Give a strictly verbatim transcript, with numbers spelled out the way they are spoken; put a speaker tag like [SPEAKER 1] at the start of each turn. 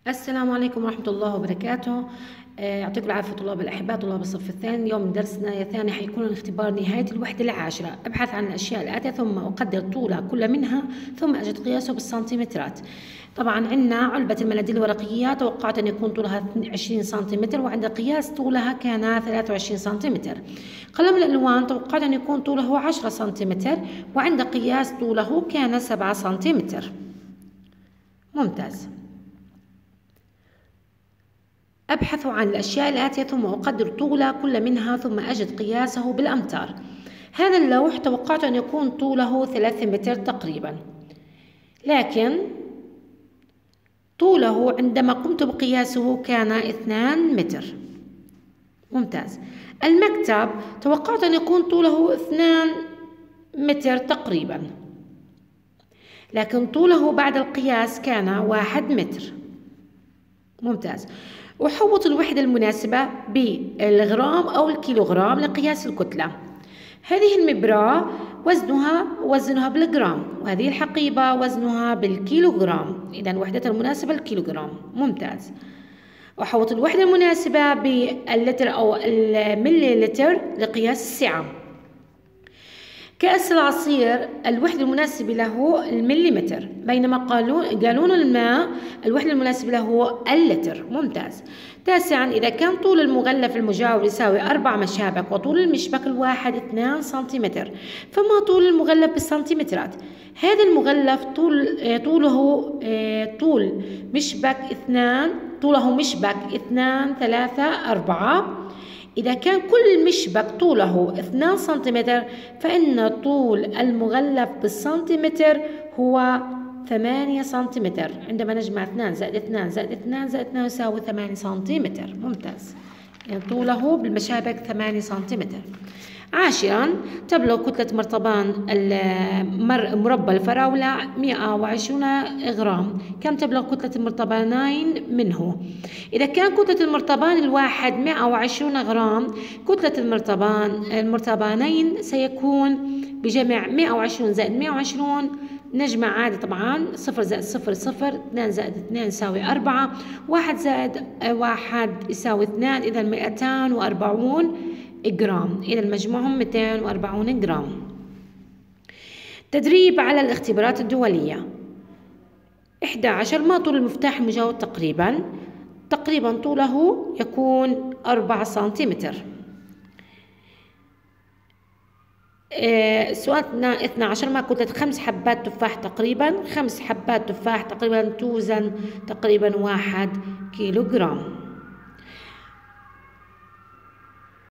[SPEAKER 1] السلام عليكم ورحمة الله وبركاته. آه، يعطيكم العافية طلاب الأحباء، طلاب الصف الثاني. اليوم درسنا الثاني حيكون الاختبار نهاية الوحدة العاشرة. أبحث عن الأشياء الآتية ثم أقدر طولها كل منها ثم أجد قياسه بالسنتيمترات. طبعا عندنا علبة المناديل الورقية توقعت أن يكون طولها عشرين سنتيمتر، وعند قياس طولها كان ثلاثة وعشرين سنتيمتر. قلم الألوان توقعت أن يكون طوله عشرة سنتيمتر، وعند قياس طوله كان سبعة سنتيمتر. ممتاز. أبحث عن الأشياء الآتية ثم أقدر طول كل منها ثم أجد قياسه بالأمتار. هذا اللوح توقعت أن يكون طوله ثلاثة متر تقريبا، لكن طوله عندما قمت بقياسه كان اثنان متر. ممتاز. المكتب توقعت أن يكون طوله اثنان متر تقريبا، لكن طوله بعد القياس كان واحد متر. ممتاز. أحوط الوحدة المناسبة بالغرام أو الكيلوغرام لقياس الكتلة. هذه المبراة وزنها وزنها بالجرام، وهذه الحقيبة وزنها بالكيلوغرام، إذا الوحدة المناسبة الكيلوغرام. ممتاز. أحوط الوحدة المناسبة باللتر أو المليلتر لقياس السعة. كأس العصير الوحدة المناسبة له المليمتر، بينما قالون الماء الوحدة المناسبة له اللتر. ممتاز. تاسعا، إذا كان طول المغلف المجاور يساوي أربع مشابك وطول المشبك الواحد اثنان سنتيمتر، فما طول المغلف بالسنتيمترات؟ هذا المغلف طول طوله طول مشبك اثنان طوله مشبك اثنان ثلاثة أربعة. إذا كان كل مشبك طوله اثنان سنتيمتر فإن طول المغلف بالسنتيمتر هو ثمانية سنتيمتر. عندما نجمع اثنان زائد اثنان زائد اثنان زائد اثنان يساوي ثمانية سنتيمتر. ممتاز. يعني طوله بالمشابك ثمانية سنتيمتر. عاشرا، تبلغ كتلة مرطبان مربى الفراولة مئة وعشرين غرام. كم تبلغ كتلة المرطبانين منه؟ إذا كان كتلة المرطبان الواحد مئة وعشرين غرام، كتلة المرطبان المرطبانين سيكون بجمع مئة وعشرين زائد مئة وعشرين، نجمع عادي طبعا، صفر زائد صفر صفر، اثنان زائد اثنان يساوي أربعة، واحد زائد واحد يساوي اثنان، إذا مئتان وأربعون جرام، إذا مجموعهم مئتين وأربعين جرام. تدريب على الاختبارات الدولية. إحدى عشر، ما طول المفتاح المجاور تقريبا؟ تقريبا طوله يكون أربعة سنتيمتر. سؤالنا اثنى عشر، ما كتلة خمس حبات تفاح تقريبا؟ خمس حبات تفاح تقريبا توزن تقريبا واحد كيلو جرام.